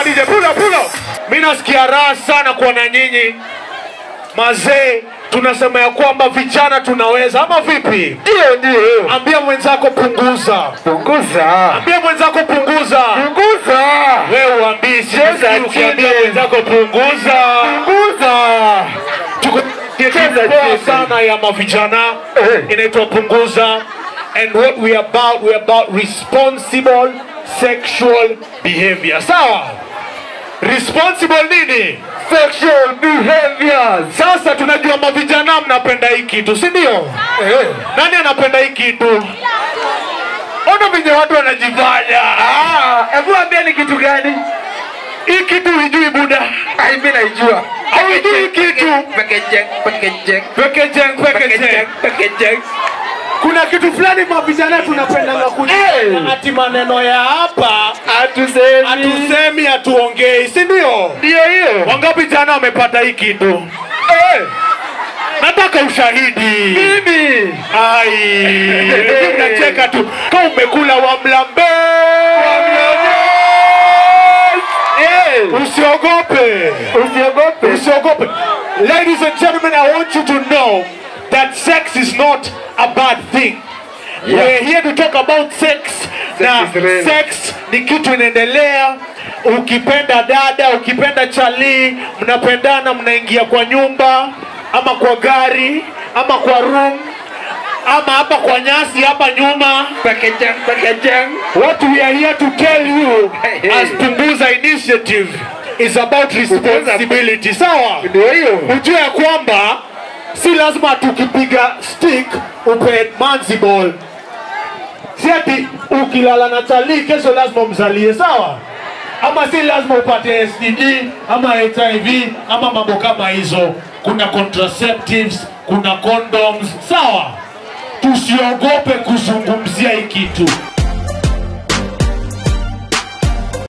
DJ, pull up. Mimi nasikia raha sana kuwa na nyinyi. Mazee, tunasema ya kwamba vijana tunaweza ama vipi? Ndio. Ambia mwenzako punguza. Ambia mwenzako punguza. Wewe uambii sasa ukiambia mwenzako punguza. Tuko sana ya mavijana inaitwa punguza. And what we about responsible sexual behavior. Sawa? Responsible nini? Sexual behaviors. Sasa tunajua mavijana mnapenda hii kitu, si ndio? Nani anapenda hii kitu? Ona vile watu wanajifanya. Hebu ambia ni kitu gani? Hii kitu hujui buda. Mimi naijua. Hujui kitu. Packaging. Kuna kitu fulani mavijana tunapenda kujua. Ati maneno ya hapa hatusemi hatuongei, si ndio? Ndio hiyo. Wangapi jana wamepata hii kitu? Nataka ushahidi. Mimi. Unacheka tu. Kama umekula wa mlambe. Usiogope. Ladies and gentlemen, I want you to know that sex is not a bad thing. We're here to talk about sex. Sex ni kitu inaendelea. Ukipenda dada, ukipenda chali, mnapendana, mnaingia kwa nyumba, ama kwa gari, ama kwa room, ama hapa kwa nyasi hapa nyuma. Packaging. What we are here to tell you as Punguza Initiative is about responsibility. Sawa? Ndio hiyo. Ujue ya kwamba si lazima tukipiga stick upe manzi ball. Si ati ukilala na chali kesho lazima umzalie, sawa? Ama si lazima upate STD ama HIV ama mambo kama hizo. Kuna contraceptives, kuna condoms, sawa? Tusiogope kuzungumzia hii kitu.